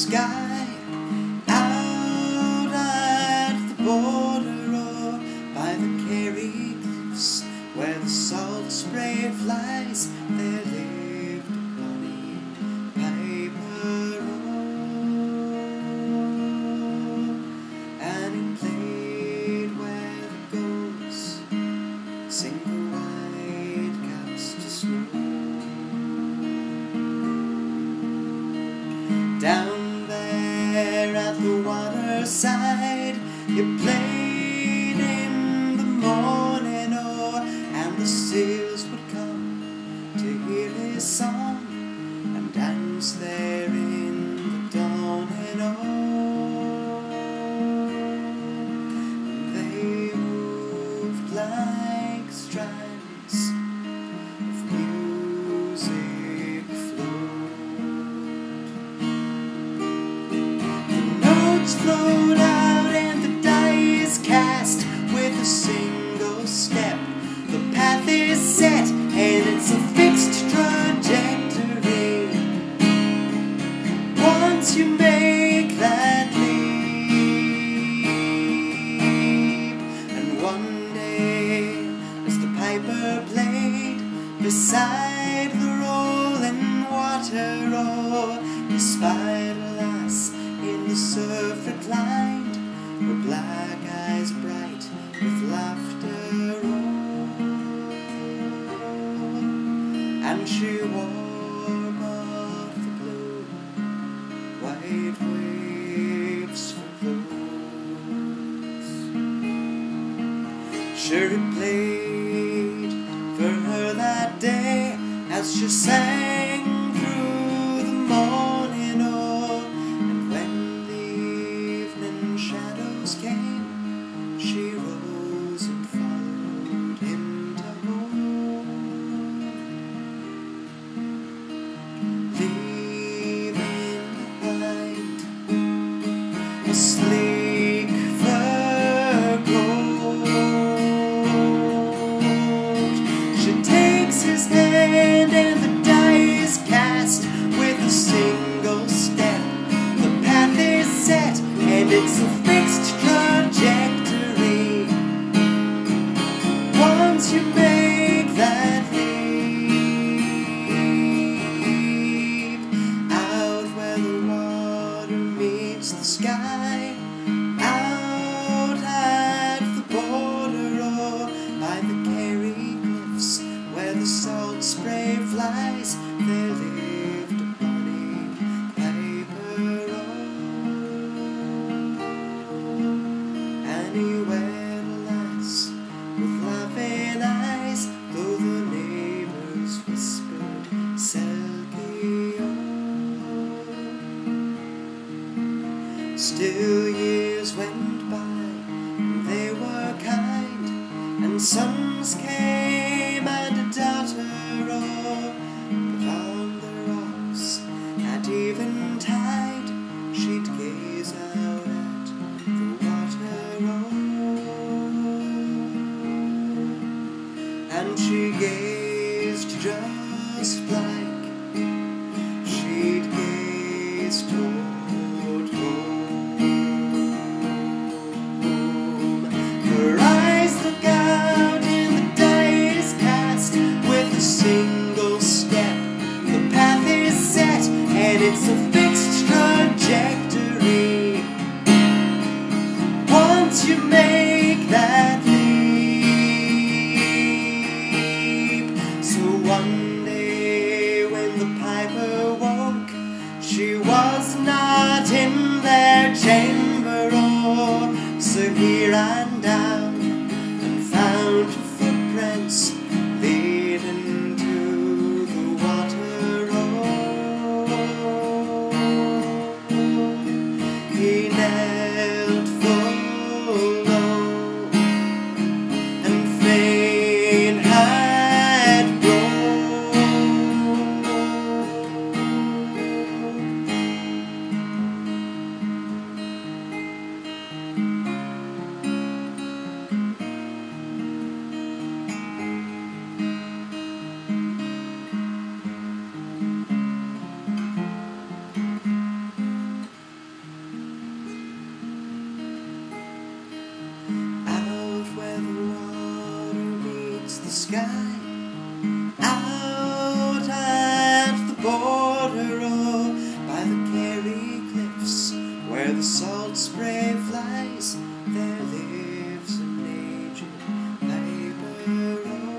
sky, out at the border or by the Kerry cliffs, where the salt spray flies, there lived a bonny piper and he played where the gulls sing the whitecaps to snow. Down there at the waterside, he played in the morning, oh, and the sails would come to hear his song and dance there in the dawning, oh. And they moved like strands of music flowed. Flowed out and the die is cast with a single step. The path is set and it's a fixed trajectory. Once you make that leap, and one day as the piper played beside the rolling water, oh, he spied a lass in the surf reclined, her black eyes bright with laughter, oh, and she wore not the blue white waves for clothes. Sure, it played for her that day as she sang through the morning, oh, and when came, she rose and followed him to home, leaving behind a sleek fur coat. She takes his hand and the die is cast with a single step. The path is set and it's a fixed trajectory. Once you make that leap, out where the water meets the sky, out at the border or by the Kerry cliffs, where the salt spray flies, there lived a bonny piper, and he wed a lass with laughing eyes, though the neighbours whispered Selkie, oh. Still years went by and they were kind, and sons came and a daughter, oh, but on the rocks at eventide she'd gaze out at the water, oh, and she gazed just like she'd gaze toward home. Her eyes look out and the die is cast with a single step. The path is set and it's a fixed trajectory. Once you make that leap. So one day when the piper woke, she was not the sky. Out at the border, oh, by the Kerry cliffs, where the salt spray flies, there lives an aged piper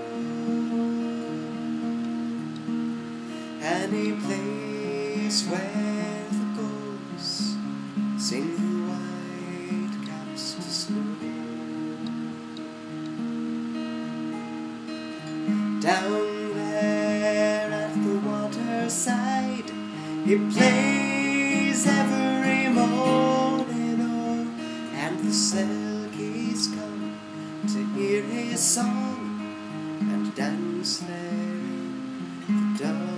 old. Any place where the gulls sing the whitecaps to snow. Down there at the waterside, he plays every morning, oh, and the Selkies come to hear his song and dance there in the dark.